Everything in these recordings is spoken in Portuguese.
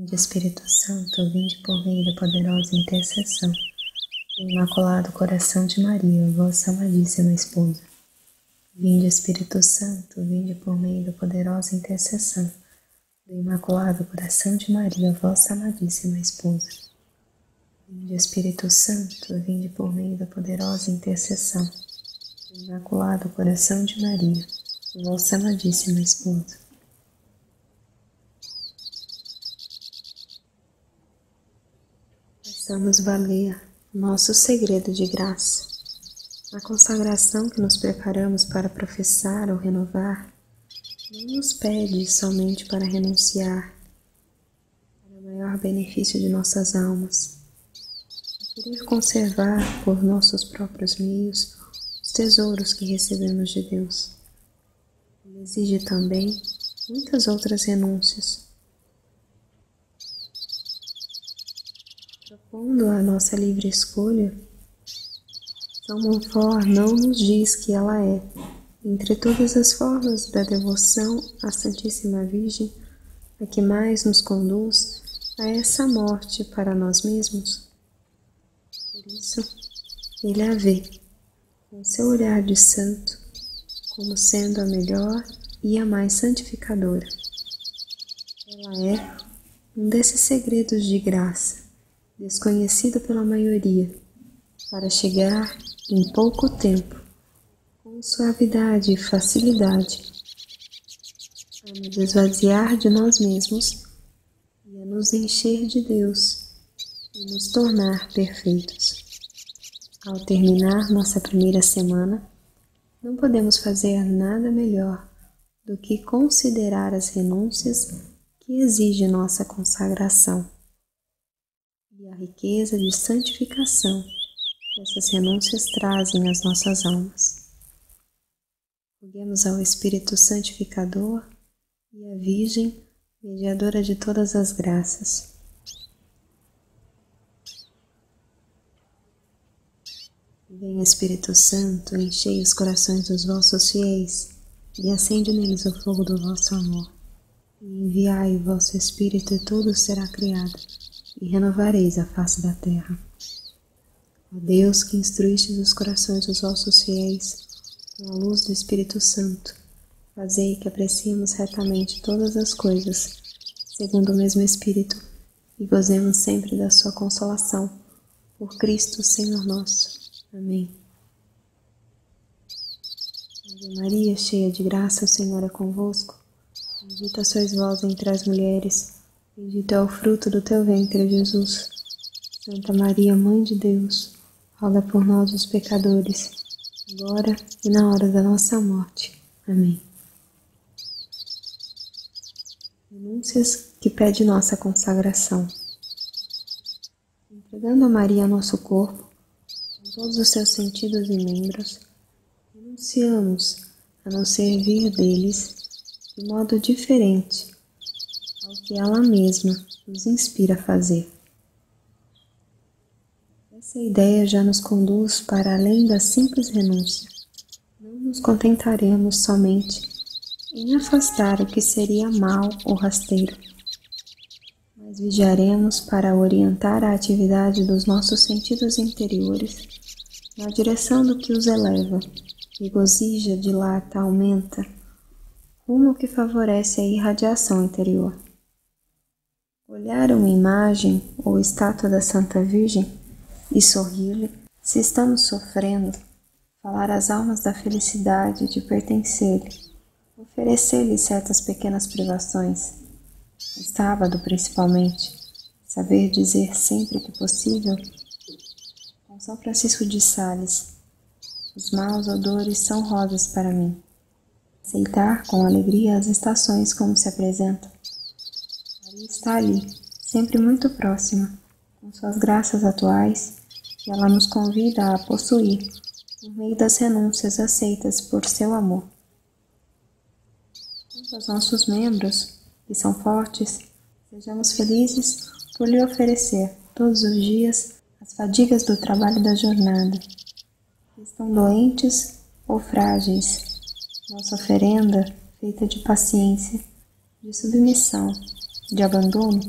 Vinde Espírito Santo, vinde por meio da poderosa intercessão do Imaculado Coração de Maria, vossa amadíssima esposa. Vinde Espírito Santo, vinde por meio da poderosa intercessão do Imaculado Coração de Maria, vossa amadíssima esposa. Vinde Espírito Santo, vinde por meio da poderosa intercessão do Imaculado Coração de Maria, vossa amadíssima esposa. Façamos valer nosso segredo de graça. A consagração que nos preparamos para professar ou renovar não nos pede somente para renunciar para o maior benefício de nossas almas, a querer conservar por nossos próprios meios os tesouros que recebemos de Deus. Ele exige também muitas outras renúncias. Propondo a nossa livre escolha, São Monfort não nos diz que ela é, entre todas as formas da devoção à Santíssima Virgem, a que mais nos conduz a essa morte para nós mesmos. Por isso, ele a vê, com seu olhar de santo, como sendo a melhor e a mais santificadora. Ela é um desses segredos de graça, desconhecido pela maioria, para chegar em pouco tempo, com suavidade e facilidade, a nos esvaziar de nós mesmos e a nos encher de Deus e nos tornar perfeitos. Ao terminar nossa primeira semana, não podemos fazer nada melhor do que considerar as renúncias que exige nossa consagração e a riqueza de santificação que essas renúncias trazem às nossas almas. Roguemos ao Espírito Santificador e à Virgem, mediadora de todas as graças. Venha Espírito Santo, enchei os corações dos vossos fiéis e acende neles o fogo do vosso amor. E enviai o vosso Espírito e tudo será criado, e renovareis a face da terra. Ó Deus, que instruístes os corações dos vossos fiéis com a luz do Espírito Santo, fazei que apreciemos retamente todas as coisas, segundo o mesmo Espírito, e gozemos sempre da sua consolação. Por Cristo, Senhor nosso. Amém. Ave Maria, cheia de graça, o Senhor é convosco. Bendita sois vós entre as mulheres, bendito é o fruto do teu ventre, Jesus. Santa Maria, Mãe de Deus, roga por nós os pecadores, agora e na hora da nossa morte. Amém. Renúncias que pede nossa consagração. Entregando a Maria nosso corpo, com todos os seus sentidos e membros, renunciamos a nos servir deles de modo diferente ao que ela mesma nos inspira a fazer. Essa ideia já nos conduz para além da simples renúncia. Não nos contentaremos somente em afastar o que seria mal ou rasteiro, mas vigiaremos para orientar a atividade dos nossos sentidos interiores na direção do que os eleva, regozija, dilata, aumenta, rumo que favorece a irradiação interior. Olhar uma imagem ou estátua da Santa Virgem e sorrir-lhe, se estamos sofrendo, falar às almas da felicidade de pertencer-lhe, oferecer-lhe certas pequenas privações, no sábado principalmente, saber dizer sempre que possível, com São Francisco de Sales, os maus odores são rosas para mim. Aceitar com alegria as estações como se apresentam. Maria está ali, sempre muito próxima, com suas graças atuais, e ela nos convida a possuir, por meio das renúncias aceitas por seu amor. Quanto aos nossos membros, que são fortes, sejamos felizes por lhe oferecer, todos os dias, as fadigas do trabalho da jornada. Que estão doentes ou frágeis, nossa oferenda, feita de paciência, de submissão, de abandono,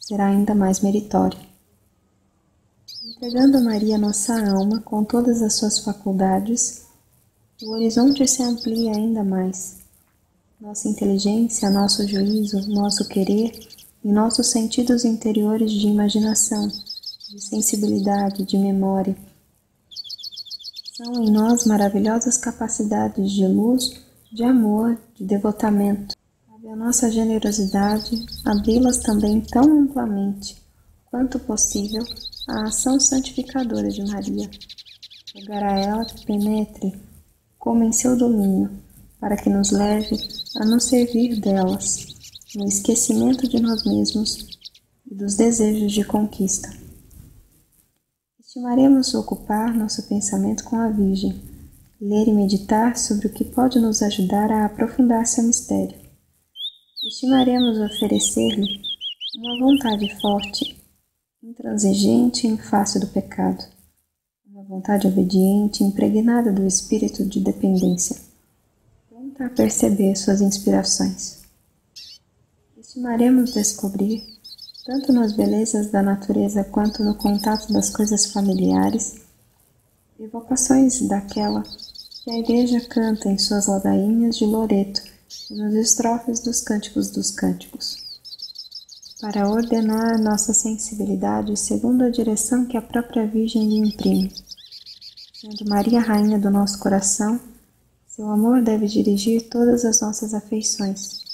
será ainda mais meritório. Entregando a Maria nossa alma com todas as suas faculdades, o horizonte se amplia ainda mais. Nossa inteligência, nosso juízo, nosso querer e nossos sentidos interiores de imaginação, de sensibilidade, de memória, são em nós maravilhosas capacidades de luz, de amor, de devotamento. Cabe a nossa generosidade abri-las também tão amplamente quanto possível à ação santificadora de Maria. Rogar a ela que penetre como em seu domínio, para que nos leve a nos servir delas, no esquecimento de nós mesmos e dos desejos de conquista. Estimaremos ocupar nosso pensamento com a Virgem, ler e meditar sobre o que pode nos ajudar a aprofundar seu mistério. Estimaremos oferecer-lhe uma vontade forte, intransigente em face do pecado, uma vontade obediente, impregnada do espírito de dependência, pronta a perceber suas inspirações. Estimaremos descobrir, tanto nas belezas da natureza quanto no contato das coisas familiares, evocações daquela que a Igreja canta em suas ladainhas de Loreto e nos estrofes dos Cânticos, para ordenar nossa sensibilidade segundo a direção que a própria Virgem lhe imprime. Sendo Maria Rainha do nosso coração, seu amor deve dirigir todas as nossas afeições.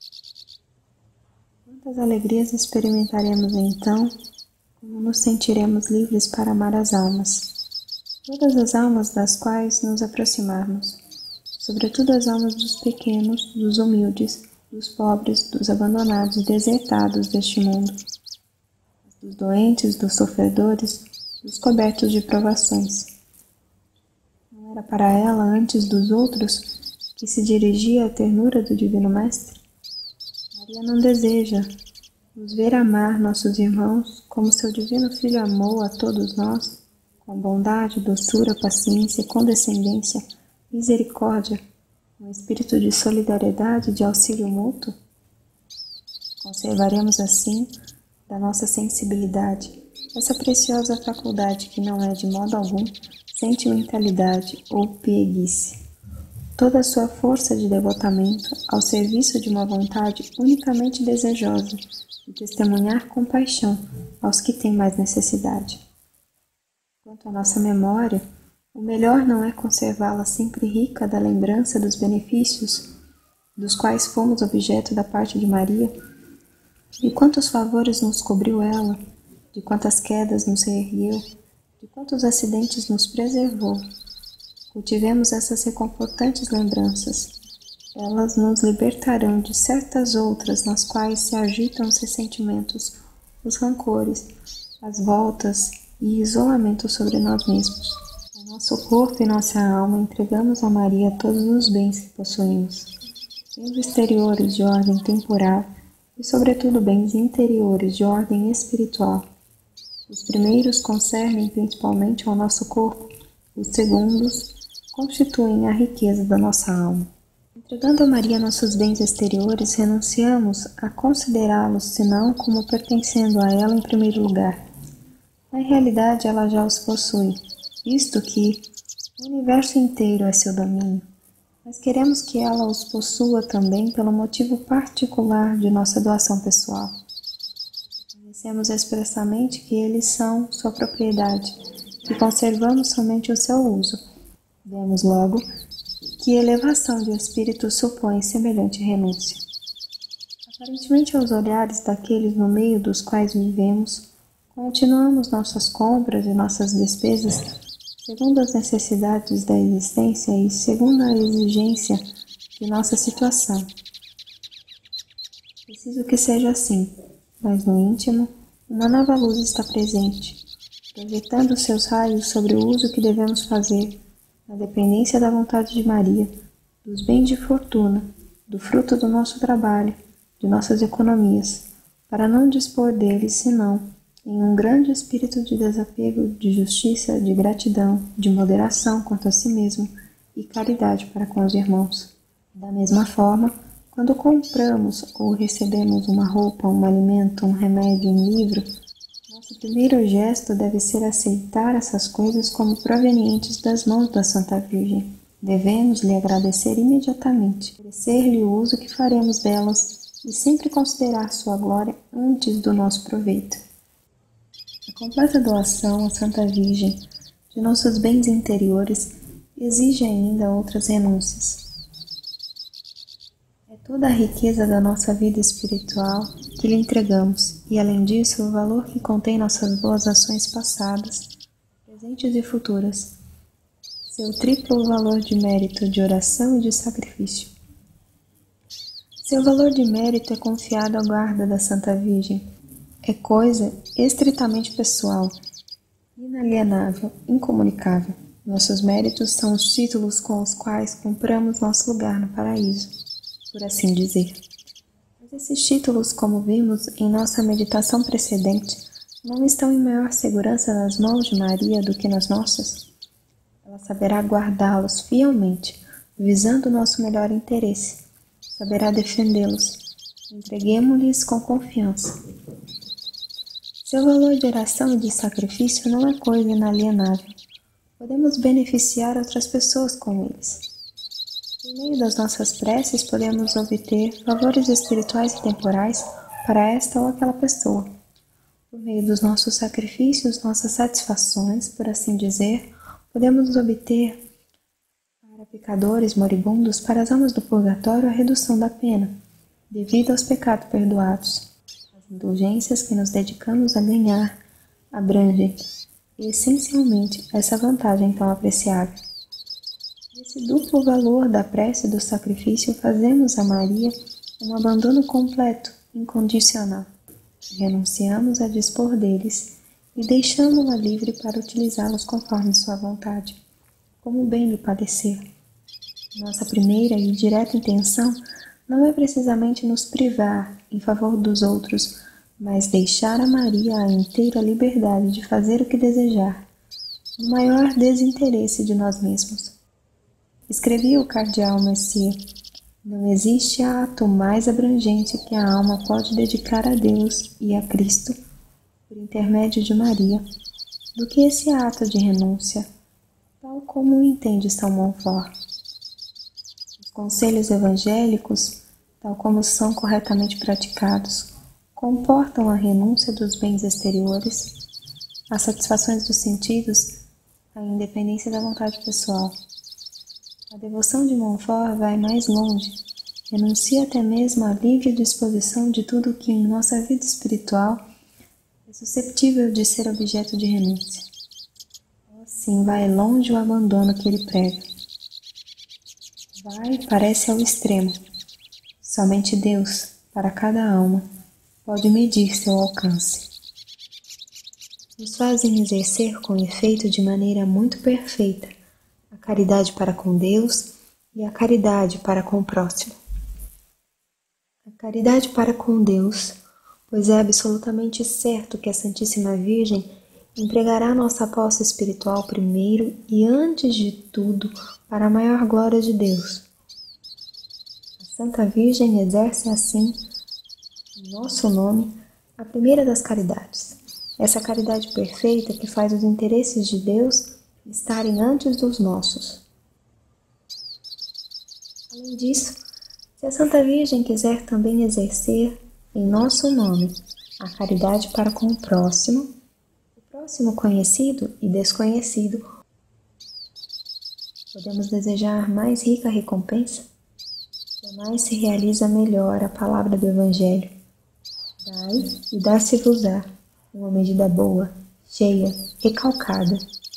Quantas alegrias experimentaremos então, como nos sentiremos livres para amar as almas, todas as almas das quais nos aproximarmos, sobretudo as almas dos pequenos, dos humildes, dos pobres, dos abandonados e desertados deste mundo, dos doentes, dos sofredores, dos cobertos de provações. Não era para ela, antes dos outros, que se dirigia a ternura do Divino Mestre? Maria não deseja nos ver amar nossos irmãos como seu Divino Filho amou a todos nós, com bondade, doçura, paciência, condescendência, misericórdia, um espírito de solidariedade e de auxílio mútuo? Conservaremos assim da nossa sensibilidade essa preciosa faculdade que não é de modo algum sentimentalidade ou pieguice. Toda a sua força de devotamento ao serviço de uma vontade unicamente desejosa de testemunhar compaixão aos que têm mais necessidade. Quanto à nossa memória, o melhor não é conservá-la sempre rica da lembrança dos benefícios dos quais fomos objeto da parte de Maria, de quantos favores nos cobriu ela, de quantas quedas nos reergueu, de quantos acidentes nos preservou. Cultivemos essas reconfortantes lembranças. Elas nos libertarão de certas outras nas quais se agitam os ressentimentos, os rancores, as voltas e isolamento sobre nós mesmos. O nosso corpo e nossa alma entregamos a Maria todos os bens que possuímos, bens exteriores de ordem temporal e, sobretudo, bens interiores de ordem espiritual. Os primeiros concernem principalmente ao nosso corpo, os segundos constituem a riqueza da nossa alma. Entregando a Maria nossos bens exteriores, renunciamos a considerá-los senão como pertencendo a ela em primeiro lugar. Na realidade, ela já os possui, visto que o universo inteiro é seu domínio, mas queremos que ela os possua também pelo motivo particular de nossa doação pessoal. Conhecemos expressamente que eles são sua propriedade, e conservamos somente o seu uso. Vemos logo que elevação de espírito supõe semelhante renúncia. Aparentemente aos olhares daqueles no meio dos quais vivemos, continuamos nossas compras e nossas despesas segundo as necessidades da existência e segundo a exigência de nossa situação. Preciso que seja assim, mas no íntimo, uma nova luz está presente, projetando seus raios sobre o uso que devemos fazer, na dependência da vontade de Maria, dos bens de fortuna, do fruto do nosso trabalho, de nossas economias, para não dispor deles senão em um grande espírito de desapego, de justiça, de gratidão, de moderação quanto a si mesmo e caridade para com os irmãos. Da mesma forma, Quando compramos ou recebemos uma roupa, um alimento, um remédio, um livro, nosso primeiro gesto deve ser aceitar essas coisas como provenientes das mãos da Santa Virgem. Devemos lhe agradecer imediatamente, oferecer-lhe o uso que faremos delas e sempre considerar sua glória antes do nosso proveito. A completa doação à Santa Virgem de nossos bens interiores exige ainda outras renúncias. É toda a riqueza da nossa vida espiritual que lhe entregamos e, além disso, o valor que contém nossas boas ações passadas, presentes e futuras. Seu triplo valor de mérito, de oração e de sacrifício. Seu valor de mérito é confiado à guarda da Santa Virgem. É coisa estritamente pessoal, inalienável, incomunicável. Nossos méritos são os títulos com os quais compramos nosso lugar no paraíso, por assim dizer. Mas esses títulos, como vimos em nossa meditação precedente, não estão em maior segurança nas mãos de Maria do que nas nossas? Ela saberá guardá-los fielmente, visando o nosso melhor interesse. Saberá defendê-los. Entreguemo-lhes com confiança. Seu valor de oração e de sacrifício não é coisa inalienável. Podemos beneficiar outras pessoas com eles. Por meio das nossas preces, podemos obter favores espirituais e temporais para esta ou aquela pessoa. Por meio dos nossos sacrifícios, nossas satisfações, por assim dizer, podemos obter para pecadores moribundos, para as almas do purgatório, a redução da pena, devido aos pecados perdoados. As indulgências que nos dedicamos a ganhar abrangem, essencialmente, essa vantagem tão apreciável. Nesse duplo valor da prece e do sacrifício, fazemos a Maria um abandono completo, incondicional. Renunciamos a dispor deles e deixamo-la livre para utilizá-los conforme sua vontade, como bem lhe parecer. Nossa primeira e direta intenção não é precisamente nos privar em favor dos outros, mas deixar a Maria a inteira liberdade de fazer o que desejar, no maior desinteresse de nós mesmos. Escrevia o cardeal Mercier: não existe ato mais abrangente que a alma pode dedicar a Deus e a Cristo, por intermédio de Maria, do que esse ato de renúncia, tal como o entende São Montfort. Os conselhos evangélicos, tal como são corretamente praticados, comportam a renúncia dos bens exteriores, as satisfações dos sentidos, a independência da vontade pessoal. A devoção de Montfort vai mais longe, renuncia até mesmo à livre disposição de tudo o que em nossa vida espiritual é susceptível de ser objeto de renúncia. Assim vai longe o abandono que ele prega. Parece ao extremo. Somente Deus, para cada alma, pode medir seu alcance. Nos fazem exercer com efeito de maneira muito perfeita a caridade para com Deus e a caridade para com o próximo. A caridade para com Deus, pois é absolutamente certo que a Santíssima Virgem empregará nossa posse espiritual primeiro e antes de tudo para a maior glória de Deus. A Santa Virgem exerce assim, em nosso nome, a primeira das caridades. Essa caridade perfeita que faz os interesses de Deus estarem antes dos nossos. Além disso, se a Santa Virgem quiser também exercer, em nosso nome, a caridade para com o próximo conhecido e desconhecido, podemos desejar mais rica recompensa? Jamais se realiza melhor a palavra do Evangelho. Dai e dar-se-vos-á, uma medida boa, cheia, recalcada.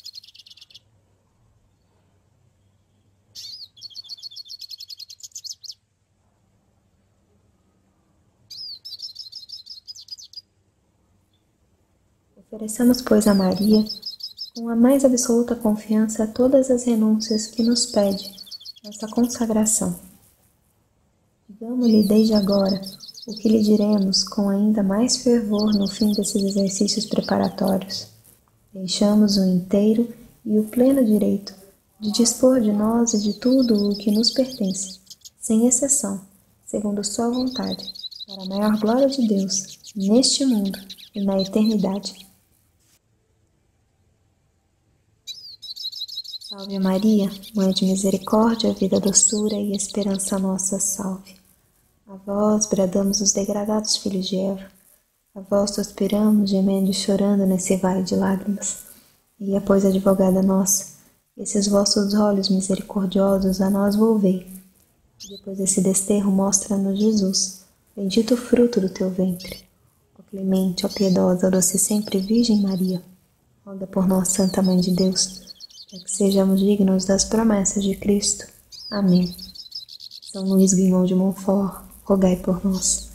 Ofereçamos, pois, a Maria, com a mais absoluta confiança, todas as renúncias que nos pede nossa consagração. Digamos-lhe desde agora o que lhe diremos com ainda mais fervor no fim desses exercícios preparatórios. Deixamos o inteiro e o pleno direito de dispor de nós e de tudo o que nos pertence, sem exceção, segundo sua vontade, para a maior glória de Deus, neste mundo e na eternidade. Salve Maria, Mãe de misericórdia, vida, doçura e esperança nossa, salve. A vós bradamos os degradados filhos de Eva, a vós suspiramos, gemendo e chorando nesse vale de lágrimas. E, pois, advogada nossa, esses vossos olhos misericordiosos a nós volvei. E depois desse desterro mostra-nos Jesus, bendito o fruto do teu ventre. Ó clemente, ó piedosa, ó doce sempre Virgem Maria, roga por nós, Santa Mãe de Deus, para que sejamos dignos das promessas de Cristo. Amém. São Luís Guimond de Montfort, rogai por nós.